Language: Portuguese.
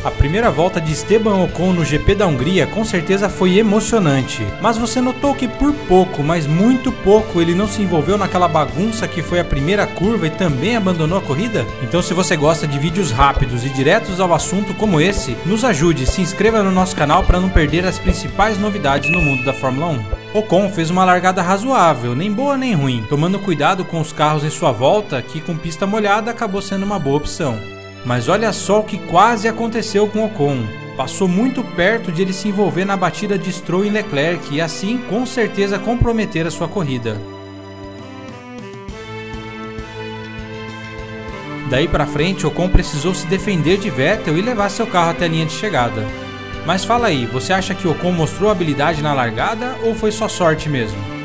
A primeira volta de Esteban Ocon no GP da Hungria com certeza foi emocionante, mas você notou que por pouco, mas muito pouco, ele não se envolveu naquela bagunça que foi a primeira curva e também abandonou a corrida? Então se você gosta de vídeos rápidos e diretos ao assunto como esse, nos ajude, se inscreva no nosso canal para não perder as principais novidades no mundo da Fórmula 1. Ocon fez uma largada razoável, nem boa nem ruim, tomando cuidado com os carros em sua volta, que com pista molhada acabou sendo uma boa opção. Mas olha só o que quase aconteceu com Ocon. Passou muito perto de ele se envolver na batida de Stroll e Leclerc e assim com certeza comprometer a sua corrida. Daí pra frente, Ocon precisou se defender de Vettel e levar seu carro até a linha de chegada. Mas fala aí, você acha que Ocon mostrou habilidade na largada ou foi só sorte mesmo?